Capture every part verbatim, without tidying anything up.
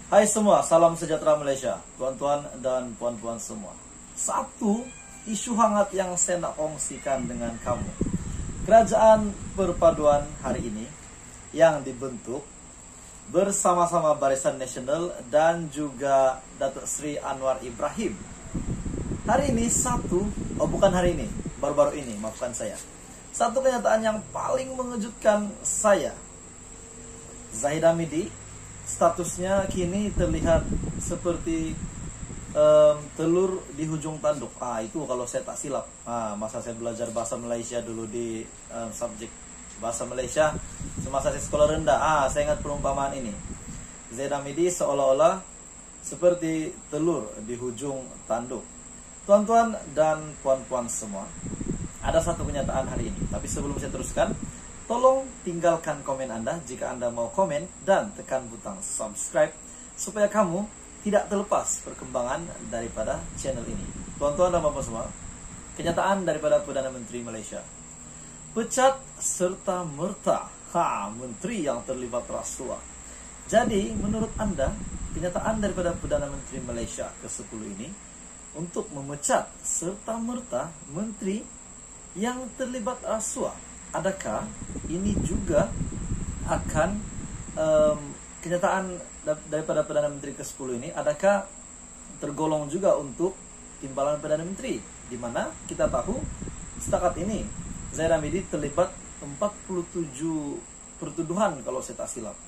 Hai semua, salam sejahtera Malaysia, tuan-tuan dan puan-puan semua. Satu isu hangat yang saya nak kongsikan dengan kamu. Kerajaan Perpaduan hari ini yang dibentuk bersama-sama Barisan Nasional dan juga Datuk Seri Anwar Ibrahim. Hari ini satu, oh bukan hari ini, baru-baru ini, maafkan saya. Satu kenyataan yang paling mengejutkan saya. Zahid Hamidi statusnya kini terlihat seperti um, telur di hujung tanduk. Ah itu kalau saya tak silap. Ah masa saya belajar bahasa Malaysia dulu di um, subjek bahasa Malaysia semasa saya sekolah rendah. Ah saya ingat perumpamaan ini. Zahid Hamidi seolah-olah seperti telur di hujung tanduk. Tuan-tuan dan puan-puan semua, ada satu kenyataan hari ini. Tapi sebelum saya teruskan, tolong tinggalkan komen Anda jika Anda mau komen dan tekan butang subscribe supaya kamu tidak terlepas perkembangan daripada channel ini. Tuan-tuan dan puan-puan semua, kenyataan daripada Perdana Menteri Malaysia. Pecat serta merta ha, menteri yang terlibat rasuah. Jadi menurut Anda, kenyataan daripada Perdana Menteri Malaysia ke sepuluh ini untuk memecat serta merta menteri yang terlibat rasuah, adakah ini juga akan um, kenyataan daripada Perdana Menteri ke sepuluh ini, adakah tergolong juga untuk timbalan Perdana Menteri, di mana kita tahu setakat ini Zahid Hamidi terlibat empat puluh tujuh pertuduhan kalau saya tak silap.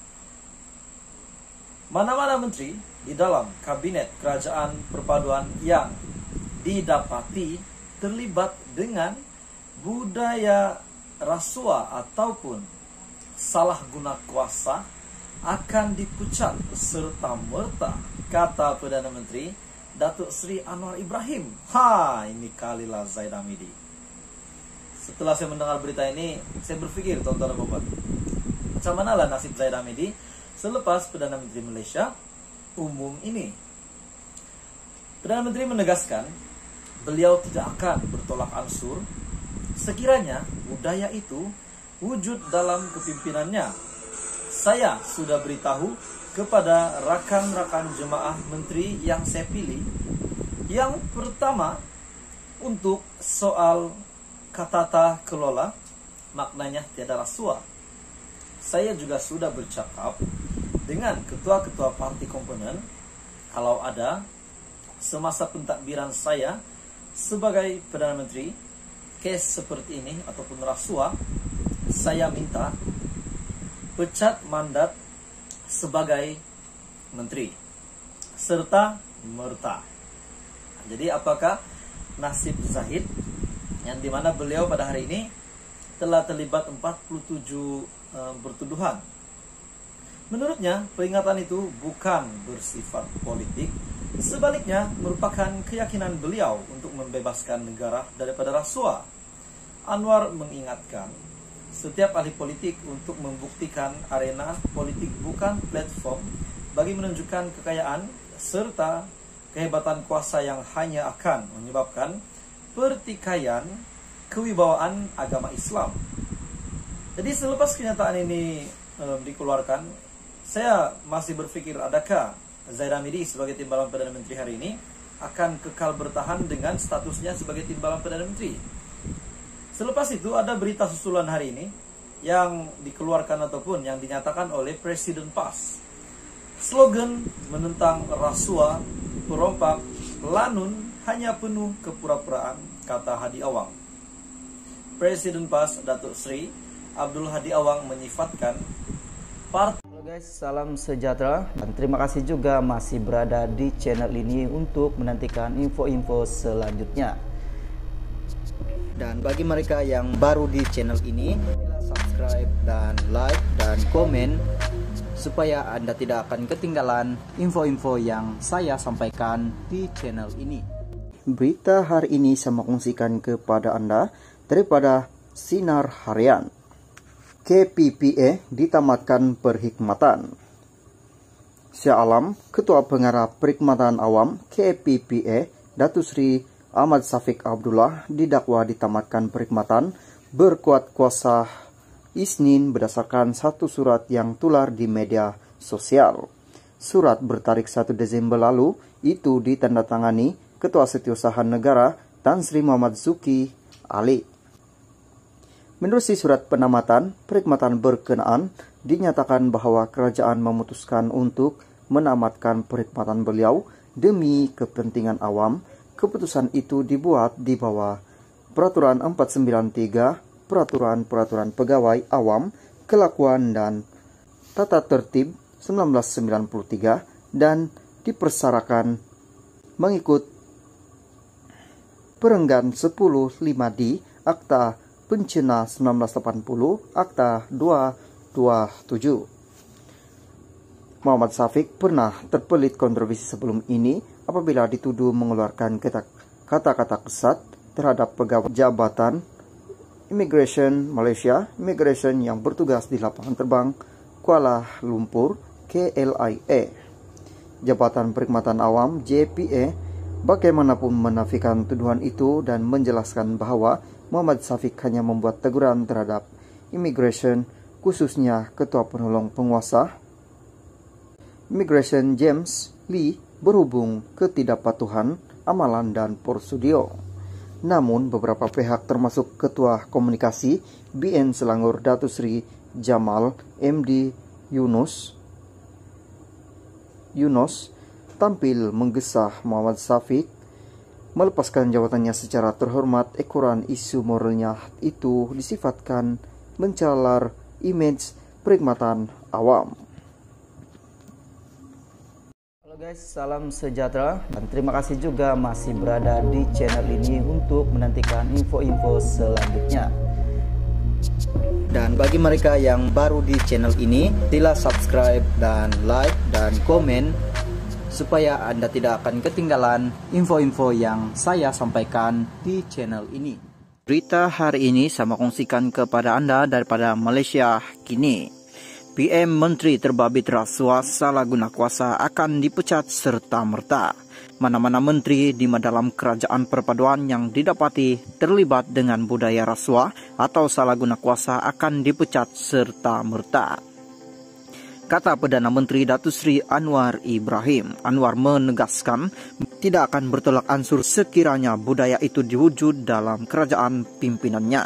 Mana-mana menteri di dalam kabinet kerajaan perpaduan yang didapati terlibat dengan budaya rasuah ataupun salah guna kuasa akan dipecat serta merta, kata Perdana Menteri Datuk Seri Anwar Ibrahim. Ha, ini kalilah Zahid Hamidi. Setelah saya mendengar berita ini, saya berpikir, tuan-tuan dan puan-puan, macam manalah nasib Zahid Hamidi selepas Perdana Menteri Malaysia umum ini. Perdana Menteri menegaskan beliau tidak akan bertolak ansur sekiranya budaya itu wujud dalam kepimpinannya. Saya sudah beritahu kepada rakan-rakan jemaah menteri yang saya pilih. Yang pertama, untuk soal tata kelola, maknanya tiada rasuah. Saya juga sudah bercakap dengan ketua-ketua parti komponen, kalau ada semasa pentadbiran saya sebagai Perdana Menteri, kes seperti ini ataupun rasuah, saya minta pecat mandat sebagai menteri serta merta. Jadi apakah nasib Zahid yang dimana beliau pada hari ini telah terlibat empat puluh tujuh uh, bertuduhan? Menurutnya peringatan itu bukan bersifat politik, sebaliknya merupakan keyakinan beliau untuk membebaskan negara daripada rasuah. Anwar mengingatkan, setiap ahli politik untuk membuktikan arena politik bukan platform bagi menunjukkan kekayaan serta kehebatan kuasa yang hanya akan menyebabkan pertikaian kewibawaan agama Islam. Jadi selepas kenyataan ini um, dikeluarkan, saya masih berpikir adakah Zahid Hamidi sebagai timbalan Perdana Menteri hari ini akan kekal bertahan dengan statusnya sebagai timbalan Perdana Menteri. Selepas itu ada berita susulan hari ini yang dikeluarkan ataupun yang dinyatakan oleh Presiden P A S. Slogan menentang rasuah, perompak, lanun hanya penuh kepura-puraan, kata Hadi Awang. Presiden P A S Datuk Seri Abdul Hadi Awang menyifatkan partai. Halo guys, salam sejahtera dan terima kasih juga masih berada di channel ini untuk menantikan info-info selanjutnya. Dan bagi mereka yang baru di channel ini, subscribe dan like dan komen supaya Anda tidak akan ketinggalan info-info yang saya sampaikan di channel ini. Berita hari ini saya kongsikan kepada Anda daripada Sinar Harian. K P P A ditamatkan perkhidmatan. Syah Alam, Ketua Pengarah Perkhidmatan Awam K P P A, Datuk Seri Ahmad Syafiq Abdullah didakwa ditamatkan perkhidmatan berkuat kuasa Isnin berdasarkan satu surat yang tular di media sosial. Surat bertarik satu Desember lalu itu ditandatangani Ketua Setiausaha Negara Tan Sri Muhammad Zuki Ali. Menerusi surat penamatan, perkhidmatan berkenaan dinyatakan bahwa kerajaan memutuskan untuk menamatkan perkhidmatan beliau demi kepentingan awam. Keputusan itu dibuat di bawah Peraturan empat ratus sembilan puluh tiga, Peraturan-Peraturan Pegawai Awam, Kelakuan dan Tata Tertib seribu sembilan ratus sembilan puluh tiga dan dipersyaratkan mengikut Perenggan sepuluh lima D Akta Pencena seribu sembilan ratus delapan puluh, Akta dua dua tujuh. Muhammad Syafiq pernah terpelit kontroversi sebelum ini apabila dituduh mengeluarkan kata-kata kesat terhadap pegawai jabatan Immigration Malaysia, Immigration yang bertugas di lapangan terbang Kuala Lumpur, K L I A. Jabatan Perkhidmatan Awam J P A bagaimanapun menafikan tuduhan itu dan menjelaskan bahwa Muhammad Syafiq hanya membuat teguran terhadap Immigration, khususnya Ketua Penolong Penguasa Immigration James Lee berhubung ketidakpatuhan amalan dan prosedur. Namun beberapa pihak termasuk Ketua Komunikasi B N Selangor Datuk Seri Jamal M D Yunus Yunus tampil menggesah Muhammad Syafiq melepaskan jabatannya secara terhormat. Ekoran isu moralnya itu disifatkan mencalar image perkhidmatan awam. Halo guys, salam sejahtera dan terima kasih juga masih berada di channel ini untuk menantikan info-info selanjutnya. Dan bagi mereka yang baru di channel ini, sila subscribe dan like dan komen supaya Anda tidak akan ketinggalan info-info yang saya sampaikan di channel ini. Berita hari ini saya kongsikan kepada Anda daripada Malaysia kini. P M Menteri Terbabit Rasuah Salah Guna Kuasa akan dipecat serta-merta. Mana-mana menteri di dalam kerajaan perpaduan yang didapati terlibat dengan budaya rasuah atau salah guna kuasa akan dipecat serta-merta. Kata Perdana Menteri Datuk Seri Anwar Ibrahim. Anwar menegaskan tidak akan bertolak ansur sekiranya budaya itu diwujud dalam kerajaan pimpinannya.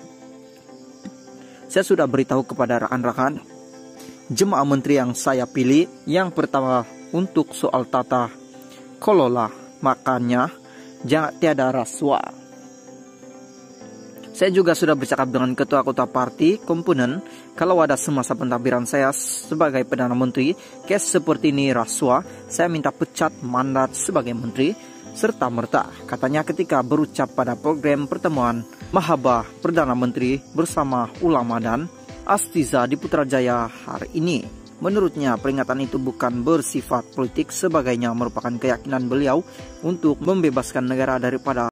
Saya sudah beritahu kepada rakan-rakan jemaah menteri yang saya pilih. Yang pertama untuk soal tata kelola, makanya jangan tiada rasuah. Saya juga sudah bercakap dengan ketua-ketua parti komponen kalau ada semasa pentadbiran saya sebagai Perdana Menteri kes seperti ini rasuah, saya minta pecat mandat sebagai menteri serta merta. Katanya ketika berucap pada program pertemuan Mahabah Perdana Menteri bersama ulama dan Astiza di Putrajaya hari ini. Menurutnya peringatan itu bukan bersifat politik, sebagainya merupakan keyakinan beliau untuk membebaskan negara daripada